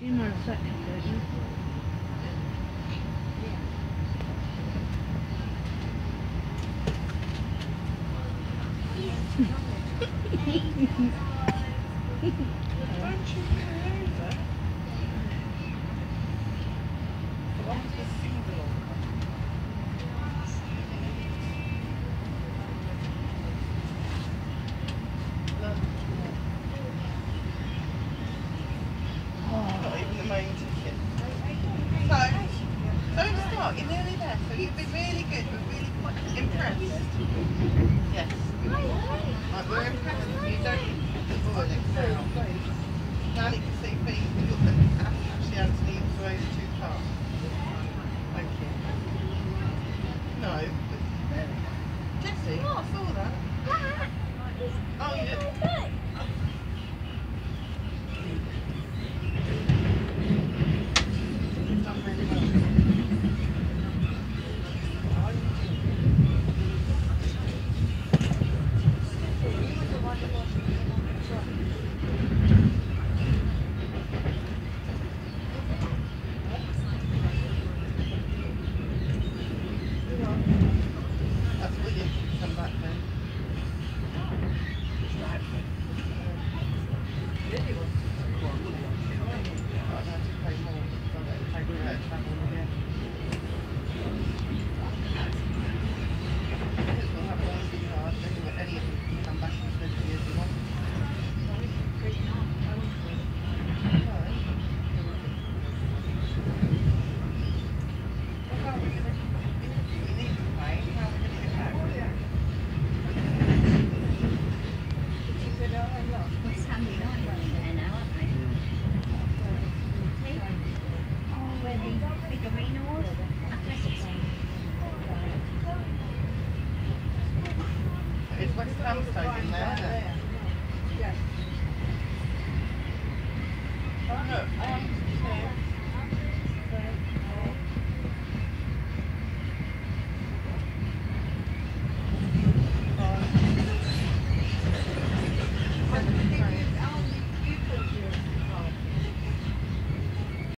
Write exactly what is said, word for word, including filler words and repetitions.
You know a second, don't you? Don't you believe that? The one's the single. Not even the main ticket. So, don't start, you're nearly there. So you've been really good, we're really quite impressed. Yes. Like, we're impressed. You don't avoid it now. Now you can see feet, you've got the actually Anthony throws too fast. Thank you. No. Jessie, oh, I saw that. Oh, yeah. You've done really well. That's what you come back then. I'd have to pay more because I'd have to pay for that travel again. Because we'll have one C card, anyway, any of them can come back and spend the years you want. It's Sunday night there now, aren't they? Oh, where the big arena was? Athletics. It's West Ham Stadium there, isn't it? Oh, look.